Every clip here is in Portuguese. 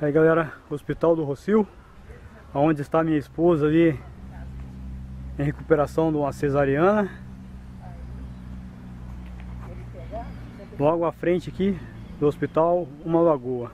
Aí galera, Hospital do Rossio, onde está minha esposa ali em recuperação de uma cesariana. Logo à frente aqui do hospital, uma lagoa.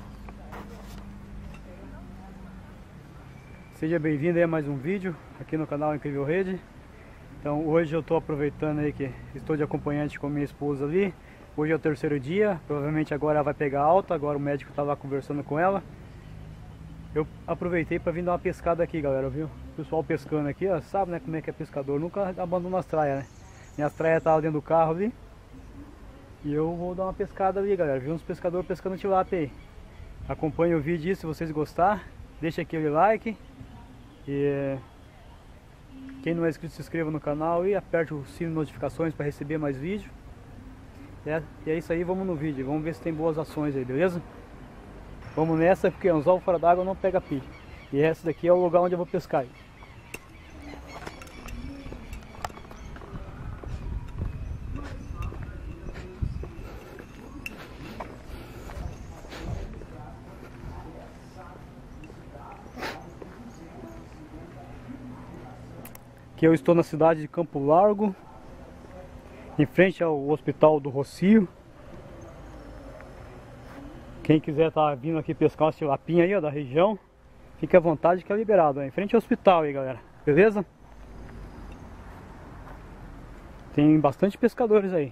Seja bem-vindo aí a mais um vídeo aqui no canal Incrível Rede. Então hoje eu estou aproveitando aí que estou de acompanhante com minha esposa ali. Hoje é o terceiro dia, provavelmente agora ela vai pegar alta, agora o médico está lá conversando com ela. Eu aproveitei para vir dar uma pescada aqui, galera, viu? O pessoal pescando aqui, ó, sabe, né, como é que é pescador, nunca abandona as traias, né? Minhas traias estavam dentro do carro ali. E eu vou dar uma pescada ali, galera, vi uns pescadores pescando tilápia aí. Acompanhe o vídeo aí, se vocês gostar, deixa aquele like. E quem não é inscrito, se inscreva no canal e aperte o sino de notificações para receber mais vídeos. E é isso aí, vamos no vídeo, vamos ver se tem boas ações aí, beleza? Vamos nessa, porque anzol fora d'água não pega pilha. E esse daqui é o lugar onde eu vou pescar. Aqui eu estou na cidade de Campo Largo, em frente ao Hospital do Rossio. Quem quiser estar vindo aqui pescar uma tilapinha aí, ó, da região, fique à vontade que é liberado, ó, em frente ao hospital aí, galera, beleza? Tem bastante pescadores aí.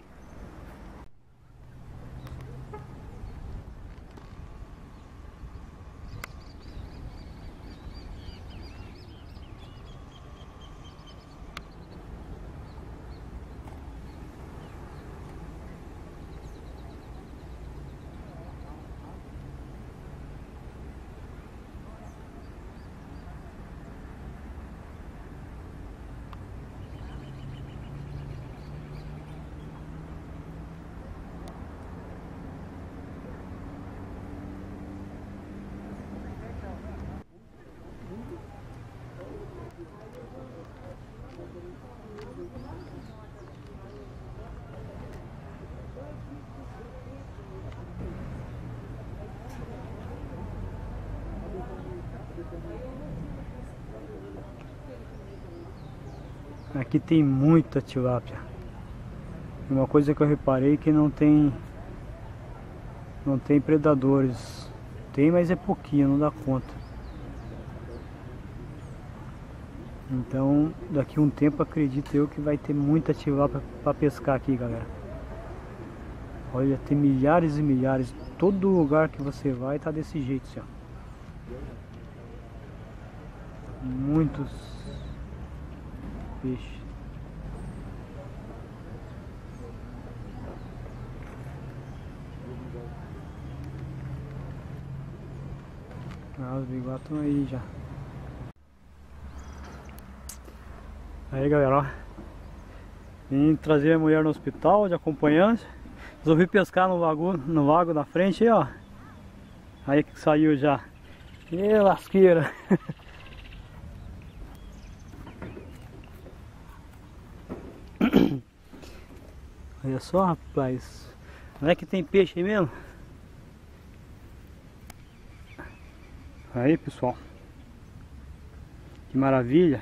Aqui tem muita tilápia. Uma coisa que eu reparei é que não tem predadores. Tem, mas é pouquinho, não dá conta. Então, daqui a um tempo acredito eu que vai ter muita tilápia para pescar aqui, galera. Olha, tem milhares e milhares. Todo lugar que você vai tá desse jeito, assim, ó. Muitos peixes. Ah, os bigodes estão aí já. Aí, galera, ó, vim trazer a mulher no hospital de acompanhante. Resolvi pescar no lago da frente aí, ó. Aí que saiu já. E lasqueira. Olha só, rapaz. Não é que tem peixe aí mesmo? Aí, pessoal. Que maravilha.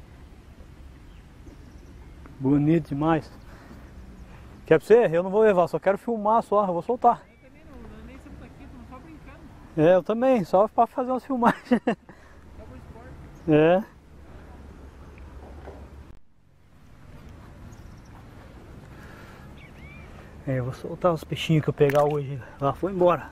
Bonito demais. Quer pra você? Eu não vou levar, só quero filmar só, eu vou soltar. Eu também não, eu nem sempre tô aqui, tô só brincando. É, eu também, só pra fazer umas filmagens. Só pro esporte. É. É, eu vou soltar os peixinhos que eu pegar hoje. Ela foi embora.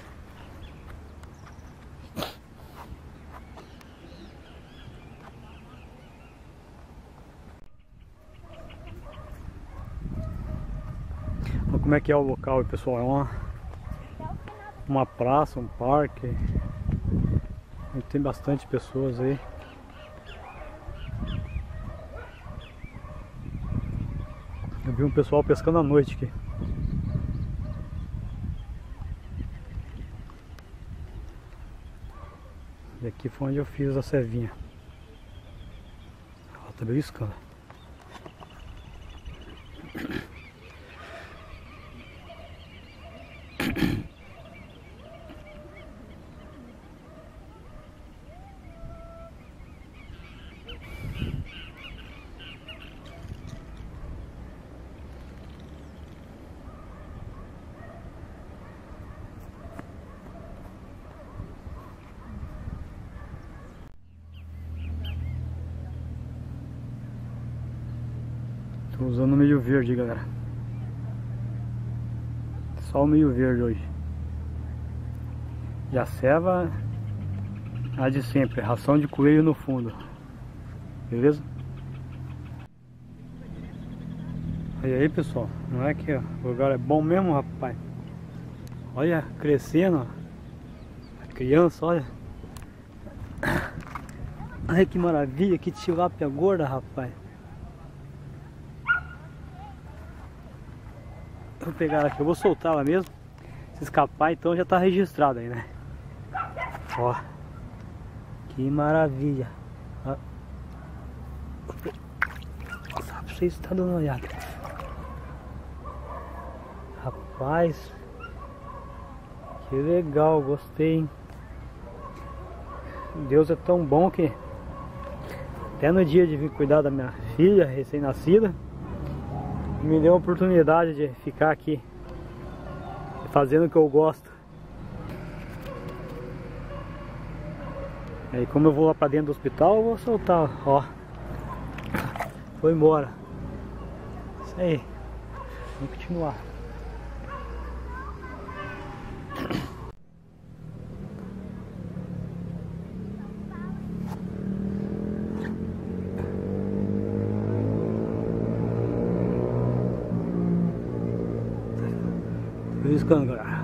Olha como é que é o local aí, pessoal. É uma praça, um parque. Tem bastante pessoas aí. Eu vi um pessoal pescando à noite aqui. E aqui foi onde eu fiz a cevinha. Ela tá beliscando. Tô usando o milho verde, galera. Só o milho verde hoje. E a ceva, a de sempre, ração de coelho no fundo. Beleza? E aí, pessoal, não é que ó, o lugar é bom mesmo, rapaz? Olha, crescendo, ó. A criança, olha. Olha que maravilha, que tilápia gorda, rapaz. Vou pegar ela aqui, eu vou soltar ela mesmo. Se escapar, então já tá registrado aí, né? Ó, que maravilha. Ó. Só pra vocês estar dando uma olhada. Rapaz, que legal, gostei, hein? Deus é tão bom que até no dia de vir cuidar da minha filha recém-nascida, me deu a oportunidade de ficar aqui fazendo o que eu gosto. Aí como eu vou lá pra dentro do hospital, eu vou soltar, ó. Foi embora. Isso aí. Vamos continuar. Tô riscando, galera.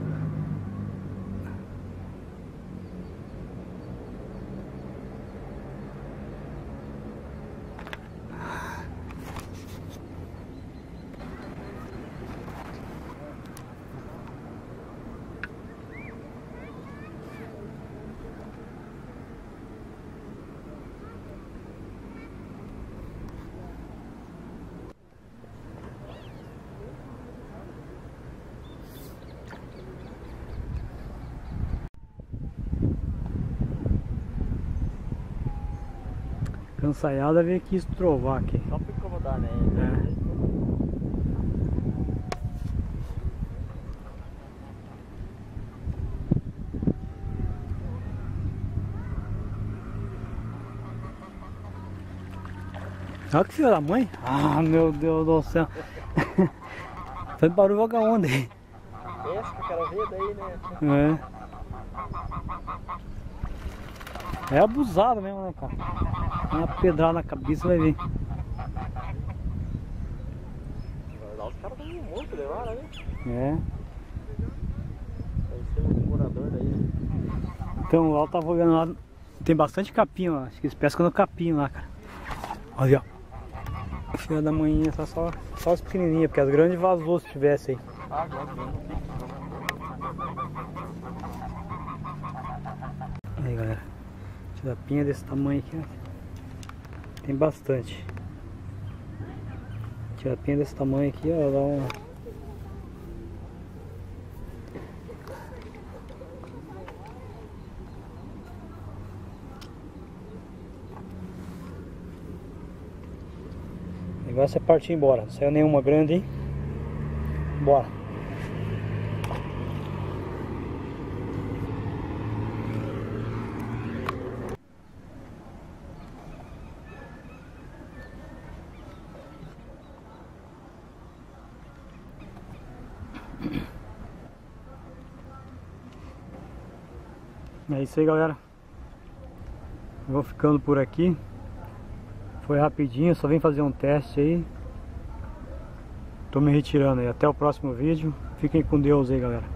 Cansaiada veio aqui estrovar aqui. Só pra incomodar, né? Olha que filho da mãe. Ah, meu Deus do céu. Foi barulho vagabundo aí. Essa que eu quero ver daí, né? É abusado mesmo, né, cara? Uma pedrada na cabeça vai ver. Os caras estão muito levados, né? É. Deve ser um morador daí. Então lá eu tava olhando lá. Tem bastante capim lá. Acho que eles pescam no capim lá, cara. Olha, ó. Filha da manhã, tá só as pequenininhas, porque as grandes vazou se tivesse aí. Ah, gosto. Aí, galera. Tilapinha desse tamanho aqui, ó. Tem bastante. Tilapinha desse tamanho aqui, ó, dá uma... O negócio é partir embora. Não saiu nenhuma grande, hein? Bora. É isso aí, galera. Eu vou ficando por aqui. Foi rapidinho, só vim fazer um teste aí. Tô me retirando aí. Até o próximo vídeo. Fiquem com Deus aí, galera.